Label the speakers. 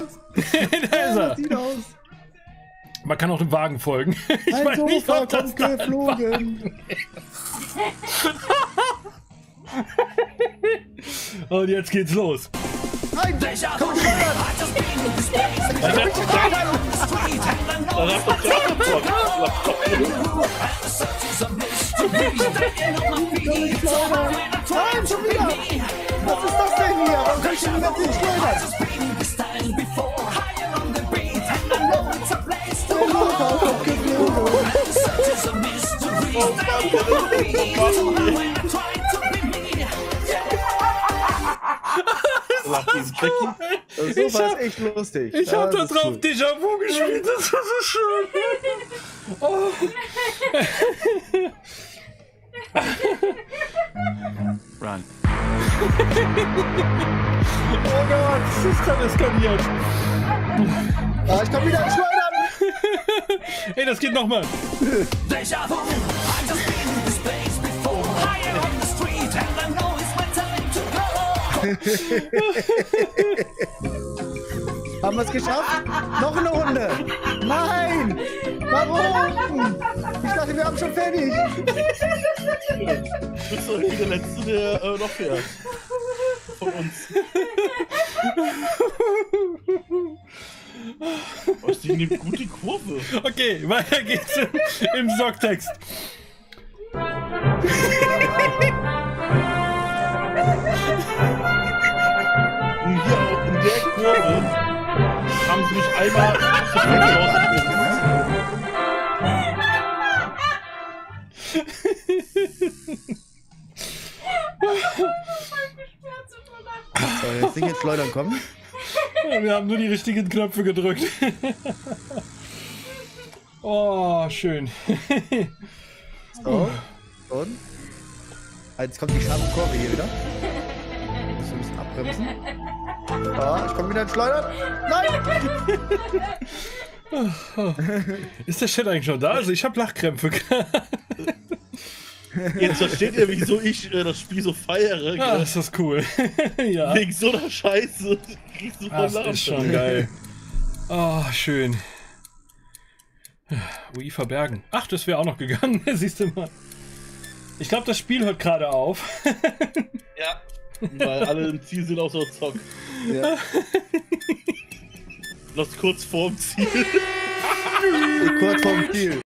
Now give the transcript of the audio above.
Speaker 1: Da ist er.
Speaker 2: Das sieht aus.
Speaker 1: Man kann auch dem Wagen folgen. Ich
Speaker 2: Ein
Speaker 1: weiß nicht,
Speaker 2: Sofa
Speaker 1: ob das
Speaker 2: kommt geflogen.
Speaker 1: Und jetzt geht's los.
Speaker 2: Nein, komm schon. Nein, schon wieder. Was ist das denn hier? Warum kann ich denn nicht den schleudern? Der Sofa kommt geflogen. Das Sofa ist echt lustig.
Speaker 1: Ich hab da
Speaker 2: das ist
Speaker 1: drauf
Speaker 2: cool.
Speaker 1: Déjà-vu gespielt, das war so schön. Oh.
Speaker 3: Run.
Speaker 1: Oh Gott, das ist gerade eskaliert.
Speaker 2: Ah, ich komm wieder ins Schleudern.
Speaker 1: Ey, das geht nochmal.
Speaker 2: Haben wir es geschafft? Noch eine Runde. Nein. Warum? Ich dachte, wir haben schon fertig.
Speaker 3: Du bist doch nicht der Letzte, der noch fährt. Von uns. Oh, die nimmt gut die Kurve.
Speaker 1: Okay, weiter geht's im Songtext.
Speaker 3: Und hier in der Kurve haben sie mich einmal zu viel rausgefunden.
Speaker 2: So, jetzt nicht ins Schleudern kommen.
Speaker 1: Wir haben nur die richtigen Knöpfe gedrückt. Oh, schön.
Speaker 2: So. Und? Jetzt kommt die scharfe Kurve hier wieder. Muss ein bisschen abbremsen. Ja, ich komme wieder ins Schleudern. Nein!
Speaker 1: Ist der Chat eigentlich schon da? Also ich habe Lachkrämpfe.
Speaker 3: Jetzt versteht ihr, wieso ich das Spiel so feiere.
Speaker 1: Ah, ist das cool. Ja.
Speaker 3: Wegen so einer Scheiße kriegst du voll
Speaker 1: Das ist schon geil. Oh, schön. UI verbergen. Ach, das wäre auch noch gegangen. Siehst du mal. Ich glaube, das Spiel hört gerade auf.
Speaker 3: Ja. Weil alle im Ziel sind außer Zock.
Speaker 2: Ja.
Speaker 3: Noch kurz vorm Ziel.
Speaker 2: Kurz vorm Ziel.